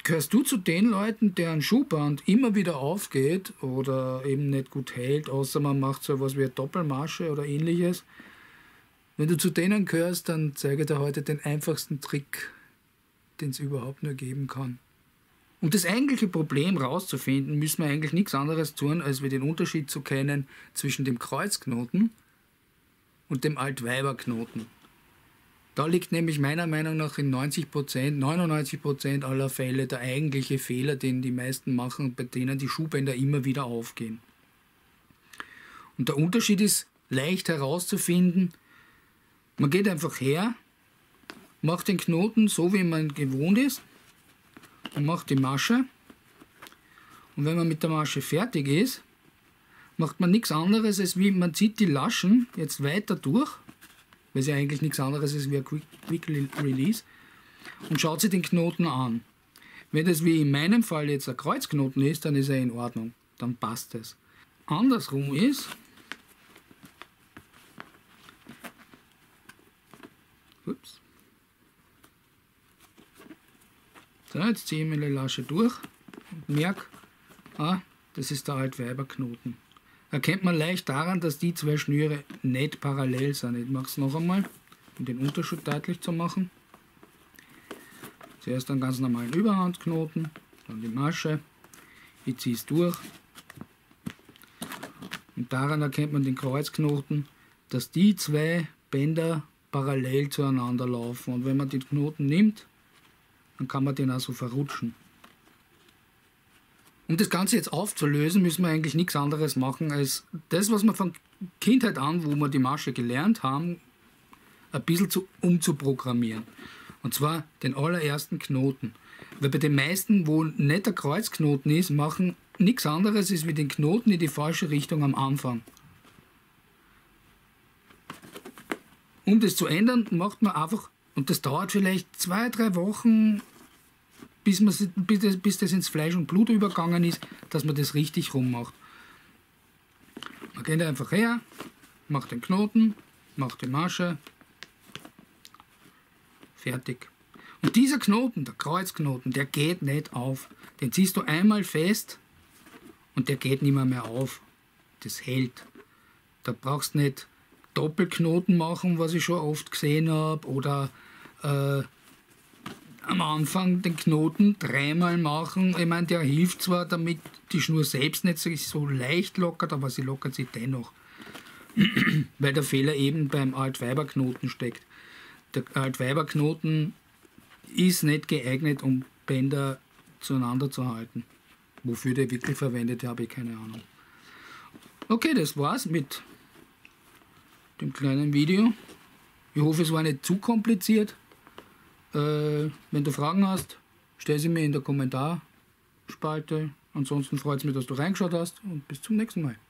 Gehörst du zu den Leuten, deren Schuhband immer wieder aufgeht oder eben nicht gut hält, außer man macht so etwas wie eine Doppelmasche oder ähnliches? Wenn du zu denen gehörst, dann zeige ich dir heute den einfachsten Trick, den es überhaupt nur geben kann. Um das eigentliche Problem rauszufinden, müssen wir eigentlich nichts anderes tun, als wir den Unterschied zu kennen zwischen dem Kreuzknoten und dem Altweiberknoten. Da liegt nämlich meiner Meinung nach in 99% aller Fälle der eigentliche Fehler, den die meisten machen, bei denen die Schuhbänder immer wieder aufgehen. Und der Unterschied ist leicht herauszufinden. Man geht einfach her, macht den Knoten so, wie man gewohnt ist, und macht die Masche. Und wenn man mit der Masche fertig ist, macht man nichts anderes, als wie man zieht die Laschen jetzt weiter durch, weil es ja eigentlich nichts anderes ist wie ein Quick Release, und schaut sich den Knoten an. Wenn das wie in meinem Fall jetzt ein Kreuzknoten ist, dann ist er in Ordnung, dann passt es. Andersrum ist, ups, so, jetzt ziehe ich meine Lasche durch und merke, das ist der Altweiberknoten. Erkennt man leicht daran, dass die zwei Schnüre nicht parallel sind. Ich mache es noch einmal, um den Unterschied deutlich zu machen. Zuerst einen ganz normalen Überhandknoten, dann die Masche. Ich ziehe es durch. Und daran erkennt man den Kreuzknoten, dass die zwei Bänder parallel zueinander laufen. Und wenn man den Knoten nimmt, dann kann man den auch so verrutschen. Um das Ganze jetzt aufzulösen, müssen wir eigentlich nichts anderes machen, als das, was wir von Kindheit an, wo wir die Masche gelernt haben, ein bisschen umzuprogrammieren. Und zwar den allerersten Knoten. Weil bei den meisten, wo nicht der Kreuzknoten ist, machen nichts anderes, als wie den Knoten in die falsche Richtung am Anfang. Um das zu ändern, macht man einfach, und das dauert vielleicht 2-3 Wochen, bis das ins Fleisch und Blut übergegangen ist, dass man das richtig rummacht. Man geht einfach her, macht den Knoten, macht die Masche, fertig. Und dieser Knoten, der Kreuzknoten, der geht nicht auf. Den ziehst du einmal fest und der geht nicht mehr auf. Das hält. Da brauchst du nicht Doppelknoten machen, was ich schon oft gesehen habe, oder am Anfang den Knoten 3-mal machen. Ich meine, der hilft zwar, damit die Schnur selbst nicht so leicht lockert, aber sie lockert sich dennoch. Weil der Fehler eben beim Altweiberknoten steckt. Der Altweiberknoten ist nicht geeignet, um Bänder zueinander zu halten. Wofür der wirklich verwendet, habe ich keine Ahnung. Okay, das war's mit dem kleinen Video. Ich hoffe, es war nicht zu kompliziert. Wenn du Fragen hast, stell sie mir in der Kommentarspalte. Ansonsten freut es mich, dass du reingeschaut hast, und bis zum nächsten Mal.